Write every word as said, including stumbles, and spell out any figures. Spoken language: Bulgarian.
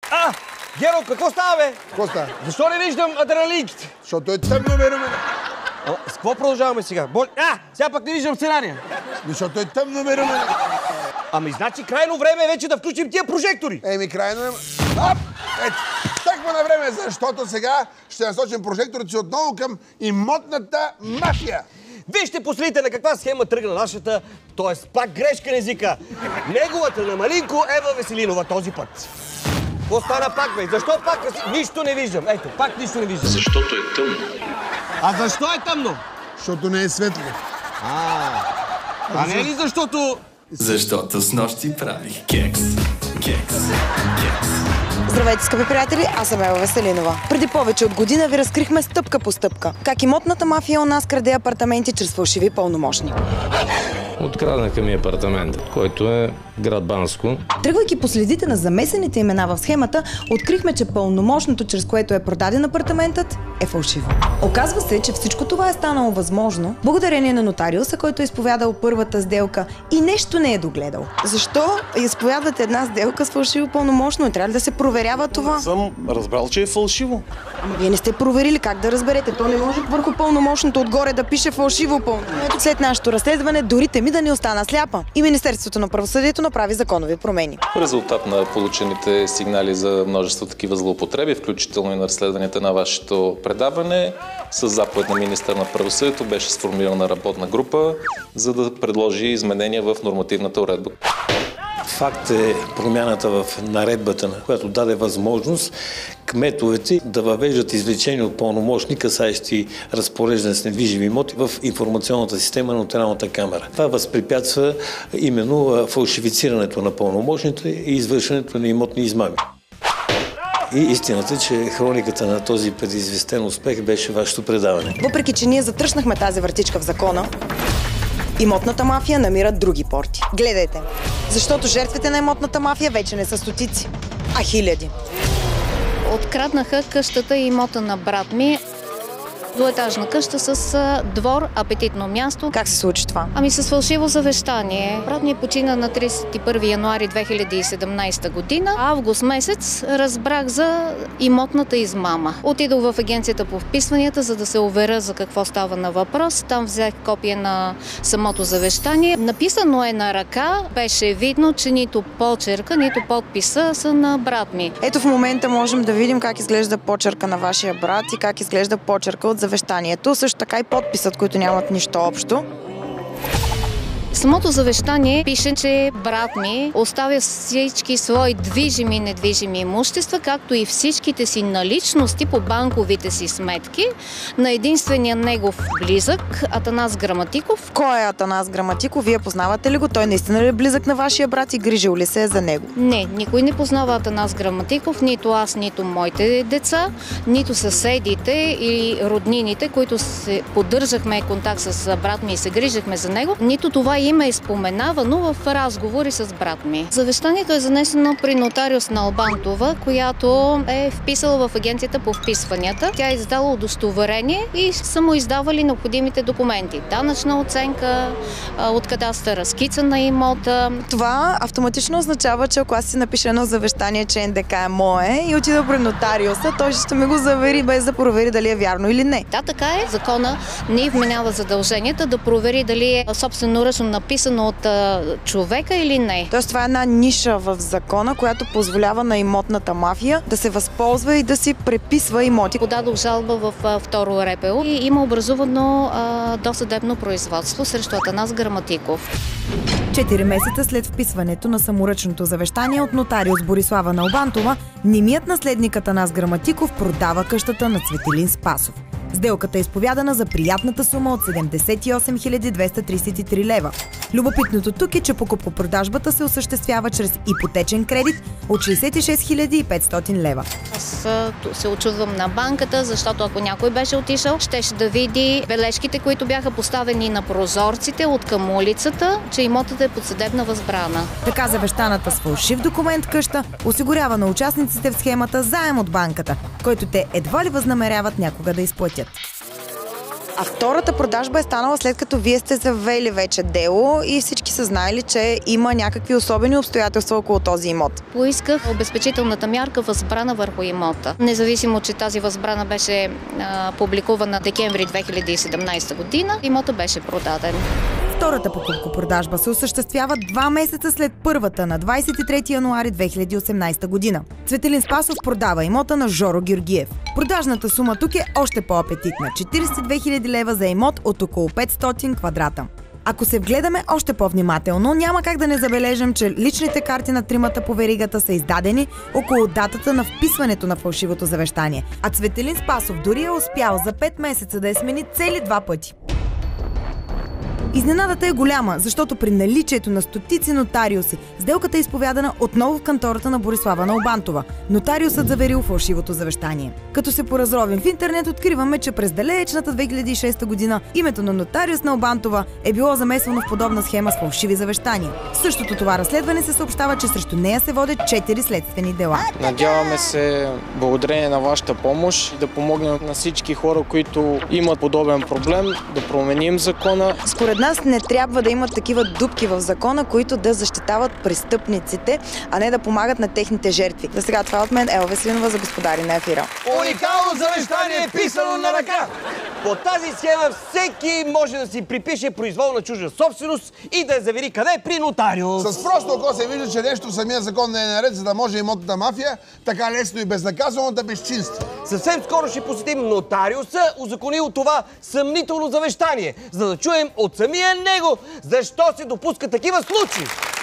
А, Геро, какво става, бе? Какво става? Защо не виждам адреналинките? Защото е тъмно, бе, Румен. С какво продължаваме сега? Бол... А, сега пък не виждам сценария. Защото е тъмно, бе, Румен. Ами, значи крайно време е вече да включим тия прожектори. Еми, крайно е... Оп! Ето, тъкмо на време, защото сега ще насочим прожекторите си отново към имотната мафия. Вижте последите на каква схема тръгна нашата, т.е. пак грешка на езика. Неговата на Малинко Ева Веселинова този път. Какво стана пак, бе? Защо пак нищо не виждам? Ето, пак нищо не виждам. Защото е тъмно. А защо е тъмно? Защото не е светло. А, а не е ли защото... Защото с нощи правих кекс. Кекс. Кекс. Здравейте, скъпи приятели, аз съм Ева Веселинова. Преди повече от година ви разкрихме стъпка по стъпка как имотната мафия у нас краде апартаменти чрез фалшиви пълномощни. Откраднаха ми апартамент, който е град Банско. Тръгвайки по следите на замесените имена в схемата, открихме, че пълномощното, чрез което е продаден апартаментът, е фалшиво. Оказва се, че всичко това е станало възможно благодарение на нотариуса, който е изповядал първата сделка и нещо не е догледал. Защо изповядвате една сделка с фалшиво пълномощно? Трябва ли да се проверява това? Съм разбрал, че е фалшиво. Ама вие не сте проверили, как да разберете? То не може върху пълномощното отгоре да пише фалшиво пълномощно. След нашето разследване, дори Теми да ни остана сляпа. И Министерството на правосъдието направи законови промени. В резултат на получените сигнали за множество такива злоупотреби, включително и на разследванията на вашето предаване, с заповед на министър на правосъдието беше сформирана работна група, за да предложи изменения в нормативната уредба. Факт е промяната в наредбата, която даде възможност кметовете да въвеждат извлечения от пълномощни, касаещи разпореждане с недвижими имоти в информационната система на нотариалната камара. Това възпрепятства именно фалшифицирането на пълномощните и извършването на имотни измами. И истината е, че хрониката на този предизвестен успех беше вашето предаване. Въпреки че ние затръшнахме тази вратичка в закона, имотната мафия намира други порти. Гледайте, защото жертвите на имотната мафия вече не са стотици, а хиляди. Откраднаха къщата и имота на брат ми. Двуетажна къща с двор, апетитно място. Как се случи това? Ами с фалшиво завещание. Брат ми почина на тридесет и първи януари две хиляди и седемнадесета година. Август месец разбрах за имотната измама. Отидох в агенцията по вписванията, за да се уверя за какво става на въпрос. Там взех копие на самото завещание. Написано е на ръка. Беше видно, че нито почерка, нито подписа са на брат ми. Ето в момента можем да видим как изглежда почерка на вашия брат и как изглежда почерка от завещанието. Също така и подписът, които нямат нищо общо. Самото завещание пише, че брат ми оставя всички свои движими и недвижими имущества, както и всичките си наличности по банковите си сметки на единствения негов близък Атанас Граматиков. Кой е Атанас Граматиков? Вие познавате ли го? Той наистина ли е близък на вашия брат и грижил ли се е за него? Не, никой не познава Атанас Граматиков, нито аз, нито моите деца, нито съседите и роднините, които се поддържахме контакт с брат ми и се грижахме за него, нито това име е споменавано в разговори с брат ми. Завещанието е занесено при нотариус на Албантова, която е вписала в агенцията по вписванията. Тя е издала удостоверение и са му издавали необходимите документи. Данъчна оценка, от кадастъра, скица на имота. Това автоматично означава, че ако аз си напиша едно завещание, че НДК е мое и отида при нотариуса, той ще ми го завери без да провери дали е вярно или не. Да, така е. Закона не вменява задълженията да провери дали е собственоръчно написано от а, човека или не. Тоест това е една ниша в закона, която позволява на имотната мафия да се възползва и да си преписва имоти. Подадох жалба в а, второ РПУ и има образувано а, досъдебно производство срещу Атанас Граматиков. Четири месеца след вписването на саморъчното завещание от нотариус Борислава Налбантова, немият наследник Атанас Граматиков продава къщата на Цветелин Спасов. Сделката е изповядана за приятната сума от седемдесет и осем хиляди двеста тридесет и три лева. Любопитното тук е, че покупко-продажбата се осъществява чрез ипотечен кредит от шейсет и шест хиляди и петстотин лева. Аз се очудвам на банката, защото ако някой беше отишъл, щеше да види бележките, които бяха поставени на прозорците от към улицата, че имотът е под съдебна възбрана. Така завещаната с фалшив документ къща осигурява на участниците в схемата заем от банката, който те едва ли възнамеряват някога да изплатят. А втората продажба е станала след като вие сте завели вече дело и всички са знаели, че има някакви особени обстоятелства около този имот. Поисках обезпечителната мярка възбрана върху имота. Независимо, че тази възбрана беше а, публикувана декември две хиляди и седемнадесета година, имота беше продаден. Втората покупко-продажба се осъществява два месеца след първата на двадесет и трети януари две хиляди и осемнадесета година. Цветелин Спасов продава имота на Жоро Георгиев. Продажната сума тук е още по-апетитна – четиридесет и две хиляди лева за имот от около петстотин квадрата. Ако се вгледаме още по-внимателно, няма как да не забележим, че личните карти на тримата по веригата са издадени около датата на вписването на фалшивото завещание. А Цветелин Спасов дори е успял за пет месеца да я смени цели два пъти. Изненадата е голяма, защото при наличието на стотици нотариуси, сделката е изповядана отново в кантората на Борислава Налбантова. Нотариусът заверил фалшивото завещание. Като се поразровим в интернет, откриваме, че през далечната две хиляди и шеста година името на нотариус Налбантова е било замесвано в подобна схема с фалшиви завещания. В същото това разследване се съобщава, че срещу нея се водят четири следствени дела. Надяваме се, благодарение на вашата помощ, да помогнем на всички хора, които имат подобен проблем, да променим закона. Според нас не трябва да имат такива дупки в закона, които да защитават престъпниците, а не да помагат на техните жертви. За сега това от мен, Елва Веселинова, за Господари на ефира. Уникално завещание, писано на ръка! По тази схема всеки може да си припише произволна чужда собственост и да я завери къде? При нотариус. С просто око се вижда, че нещо в самия закон не е наред, за да може имотната мафия така лесно и безнаказано да безчинства. Съвсем скоро ще посетим нотариуса, узаконил това съмнително завещание, за да чуем от самия него защо се допуска такива случаи.